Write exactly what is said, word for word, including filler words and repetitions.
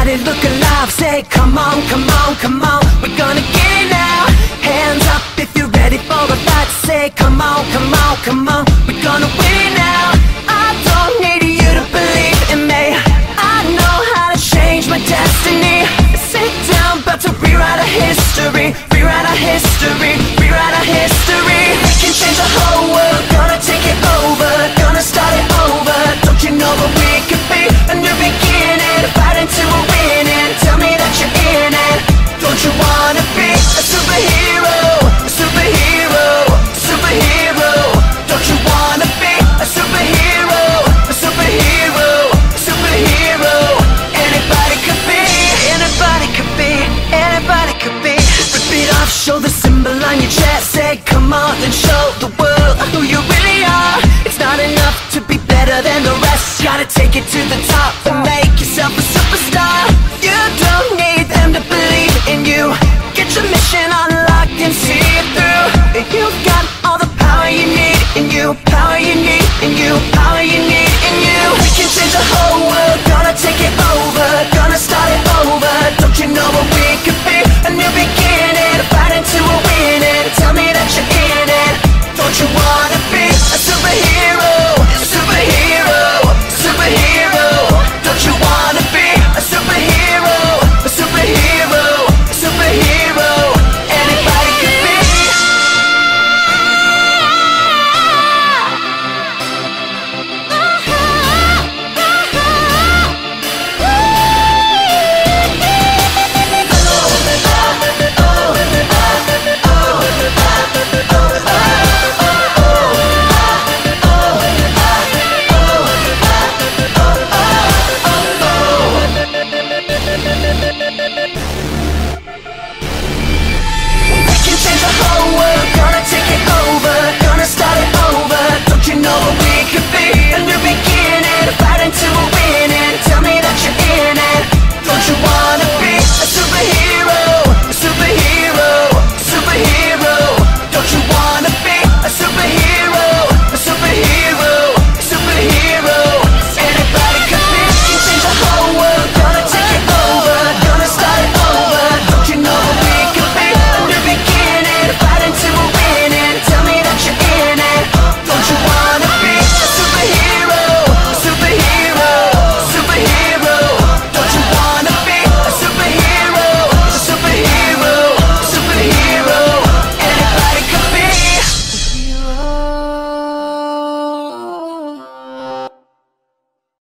Everybody look alive, say come on, come on, come on. We're gonna get it now. Hands up if you're ready for a fight. Say come on, come on, come on. We're gonna win it now. I don't need you to believe in me. I know how to change my destiny. Sit down, about to rewrite our history. Rewrite our history, rewrite our history. We can change the whole world, gonna take it over, gonna start it over. Don't you know that we could be a new beginning, fighting till we're winning. Tell me that you're in it. Don't you wanna be a superhero, a superhero, a superhero? Don't you wanna be a superhero, a superhero, a superhero? Anybody could be, anybody could be, anybody could be. Rip it off, show the symbol on your chest. Say come on and show the world who you really are. It's not enough to be better than the rest. Gotta take it to the top.